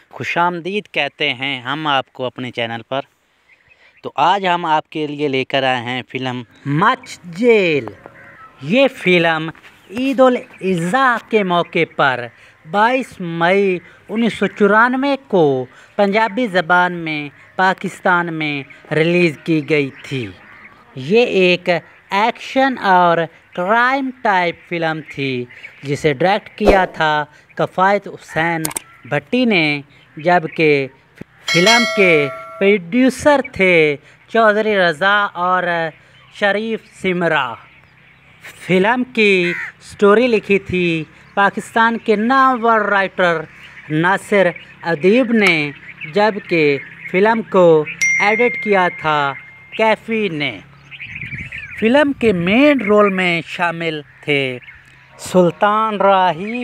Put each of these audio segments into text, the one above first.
खुशामदीद कहते हैं हम आपको अपने चैनल पर। तो आज हम आपके लिए लेकर आए हैं फ़िल्म मच जेल। ये फ़िल्म ईद उल अज़हा के मौके पर 22 मई 1994 को पंजाबी ज़बान में पाकिस्तान में रिलीज़ की गई थी। ये एक एक्शन और क्राइम टाइप फ़िल्म थी जिसे डायरेक्ट किया था किफ़ायत हुसैन भट्टी ने, जबकि फ़िल्म के प्रोड्यूसर थे चौधरी रज़ा और शरीफ सिमरा। फ़िल्म की स्टोरी लिखी थी पाकिस्तान के नामवर राइटर नासिर अदीब ने, जबकि फ़िल्म को एडिट किया था कैफ़ी ने। फ़िल्म के मेन रोल में शामिल थे सुल्तान राही,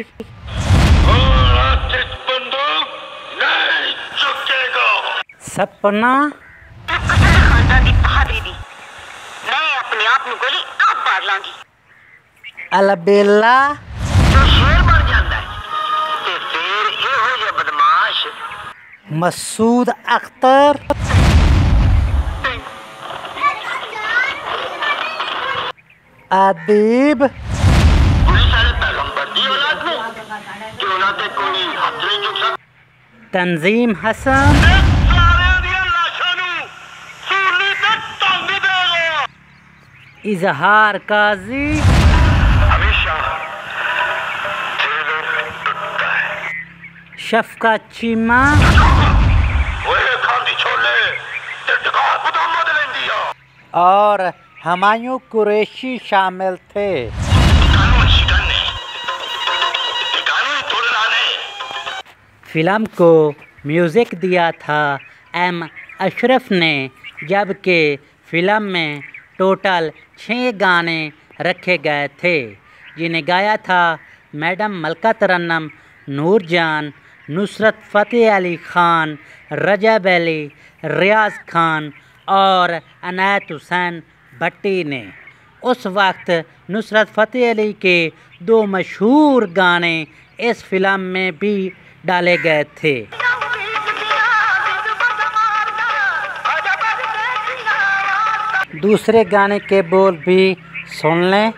सपना, अलबेला, मसूद अख्तर, अदीब, तंजीम हसन, इजहार काजी, शफका चीमा और हुमायूं कुरैशी शामिल थे। फ़िल्म को म्यूज़िक दिया था एम अशरफ ने, जबकि फ़िल्म में टोटल 6 गाने रखे गए थे जिन्हें गाया था मैडम मलका तरन्नुम, नूरजान, नुसरत फ़तेह अली ख़ान, रजब अली, रियाज़ खान और इनायत हुसैन भट्टी ने। उस वक्त नुसरत फ़तेह अली के 2 मशहूर गाने इस फ़िल्म में भी डाले गए थे। दूसरे गाने के बोल भी सुन लें।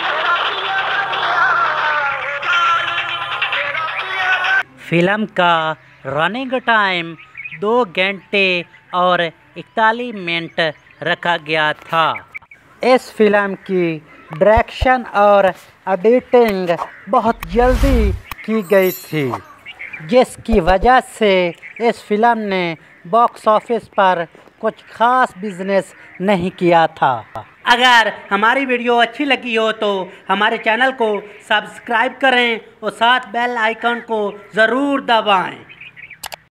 फ़िल्म का रनिंग टाइम 2 घंटे और 41 मिनट रखा गया था। इस फ़िल्म की डायरेक्शन और एडिटिंग बहुत जल्दी की गई थी, जिसकी वजह से इस फ़िल्म ने बॉक्स ऑफिस पर कुछ ख़ास बिजनेस नहीं किया था। अगर हमारी वीडियो अच्छी लगी हो तो हमारे चैनल को सब्सक्राइब करें और साथ बेल आइकन को ज़रूर दबाएं।